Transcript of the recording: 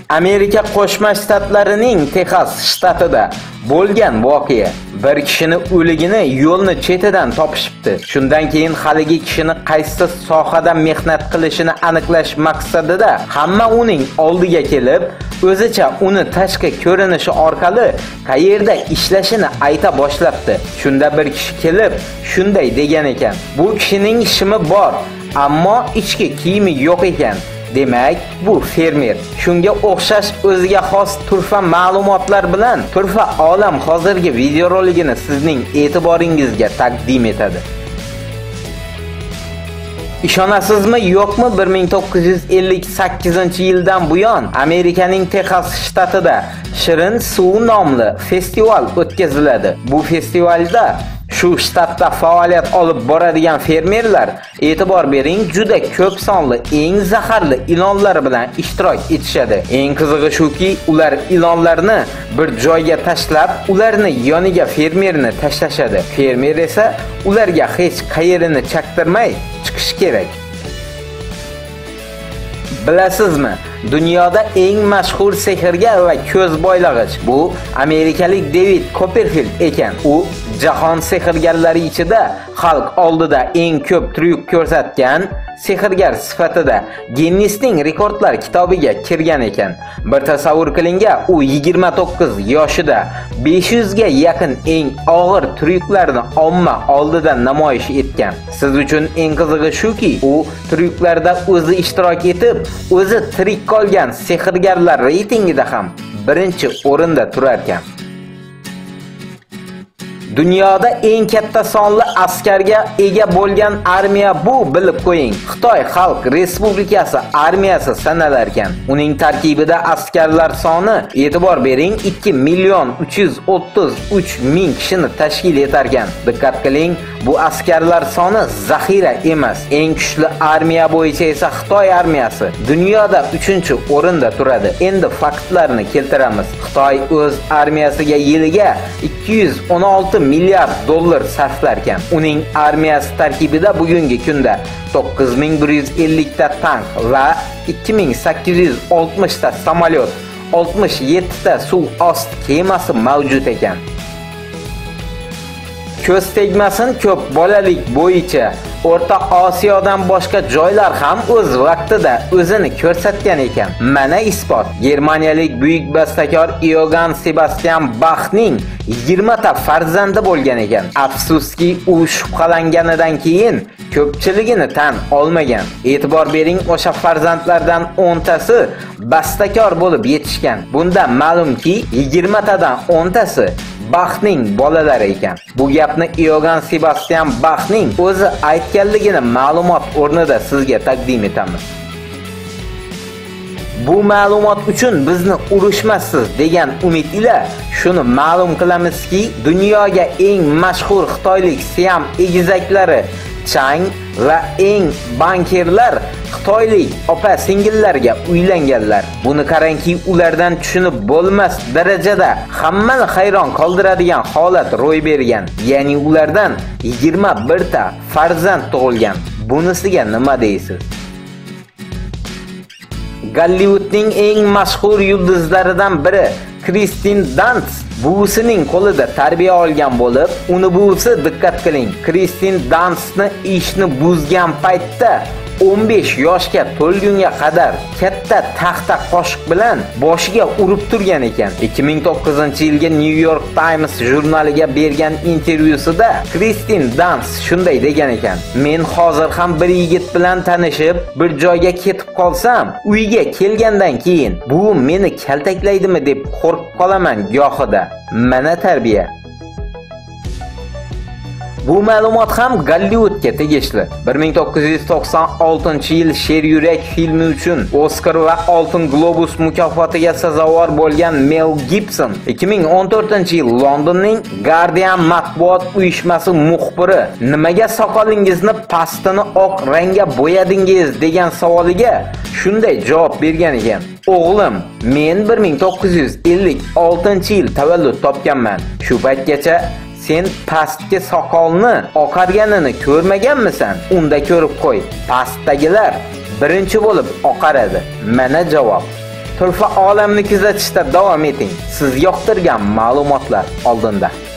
Amerika Qo'shma Shtatlarining Texas shtatida bo'lgan voqea. Bir kishini o'ligini yo'lni chetidan topishibdi. Shundan keyin haligi kishini qaysi sohada mehnat qilishini aniqlash maqsadida hamma uning oldiga kelib, o'zicha uni tashqi ko'rinishi orqali qayerda ishlashini ayta boshlabdi. Shunda bir kishi kelib, shunday degan ekan: "Bu kishining shimi bor, ammo ichki kiyimi yo'q ekan." Demak, bu fermer. Shunga o'xshash o'ziga xos turfa ma'lumotlar bilan turfa olam hozirgi videorolikini sizning e'tiboringizga taqdim etadi. Ishonasizmi yo'qmi, 1958-yildan buyon Amerikaning Texas shtatida Shirin suv nomli festival o'tkaziladi. Bu festivalda shu shtatda faoliyat olib boradigan fermerlar, e'tibor bering, juda ko'p sonli eng zaharli ilonlar bilan ishtirok etishadi. Eng qizig'i shuki, ular ilonlarni bir joyga tashlab, ularni yoniga fermerni tashlashadi. Fermer esa ularga hech qayerini chaqtirmay chiqish kerak. Bilasizmi, dunyoda eng mashhur sehrgar va ko'z boylag'ich bu amerikalik David Copperfield ekan. U jahon sehrgarlari ichida xalq oldida eng ko'p tryuk ko'rsatgan sehrgar sifatida Guinnessning rekordlar kitobiga kirgan ekan. Bir tasavvur qilinga, u 29 yoshida 500 ga yaqin eng og'ir tryuklarni omma oldida namoyish etgan. Siz uchun eng qizig'i shuki, u tryuklarda o'zi ishtirok etib, o'zi tirik qolgan sehrgarlar reytingida ham birinchi o'rinda turar ekan. Dunyoda eng katta sonli askarga ega bo'lgan armiya bu, bilib qo'ying. Xitoy Xalq Respublikasi armiyasi sanalar ekan. Uning tarkibida askarlar soni, e'tibor bering, 2.333.000 kishini tashkil etar ekan. Diqqat qiling, bu askarlar soni zaxira emas. Eng kuchli armiya bo'yicha esa Xitoy armiyasi dunyoda 3-o'rinda turadi. Endi faktlarni keltiramiz. Xitoy o'z armiyasiga yiliga 216 milliard dollar sarflar ekan. Uning armiyasi tarkibida bugungi kunda 9150 ta tank va 2860 ta samolyot, 67 ta suv osti kemasi mavjud ekan. Ko'z tegmasin, ko'p bolalik bo'yicha O'rta Osiyodan boshqa joylar ham o'z vaqtida o'zini ko'rsatgan ekan. Mana isbot. Germaniyalik buyuk bastakor Johann Sebastian Bachning 20 ta farzandi bo'lgan ekan. Afsuski, u shubhalanganidan keyin ko'pchiligini tan olmagan. E'tibor bering, o'sha farzandlardan 10 tasi bastakor bo'lib yetishgan. Bundan ma'lumki, 20 tadan 10 tasi Bachning bolalari ekan. Bu gapni Johann Sebastian Bachning o'zi aytganligini ma'lumot o'rnida sizga taqdim etamiz. Bu ma'lumot uchun bizni urushmassiz degan umid ila shuni ma'lum qilamizki, dunyoga eng mashhur xitoylik Siam egizaklari Chang va eng bankirlar xitoylik opa-singillarga uylanganlar. Buni qarangki, ulardan tushunib bo'lmas darajada hammani hayron qoldiradigan holat ro'y bergan. Ya'ni ulardan 21 ta farzand tug'ilgan. Bunisiga nima deysiz? Gollywoodning eng mashhur yulduzlaridan biri Kirsten Dunst buvisining qo'lida tarbiya olgan bo'lib, uni buvisi, diqqat qiling, Kirsten Dunstni ishni buzgan paytda 15 yoshga to'lgunga qadar katta taxta qoshiq bilan boshiga urib turgan ekan. 2009-yilgi New York Times jurnaliga bergan intervyusida Kirsten Dunst shunday degan ekan: "Men hozir ham bir yigit bilan tanishib, bir joyga ketib qolsam, uyga kelgandan keyin bu meni kaltaklaydimi deb qo'rqib qolaman gohida." Mana tarbiya. Bu ma'lumot ham Gollywoodga tegishli. 1996-yil Sher yurak filmi uchun Oscar va Oltin Globus mukofotiga sazovor bo'lgan Mel Gibson 2014-yil Londonning Guardian matbuot uyushmasi muxbiri "Nimaga soqolingizni pastini oq rangga bo'yadingiz?" degan savoliga shunday javob bergan ekan: "O'g'lim, men 1956-yil tavallud topganman. Shu paytgacha sen pastki soqolni oqarganini ko'rmaganmisan? Unda ko'rib qo'y. Pastdagilar birinchi bo'lib oqaradi." Mana javob. turfa olamni kuzatishda davom eting. Siz yoqtirgan ma'lumotlar oldinda.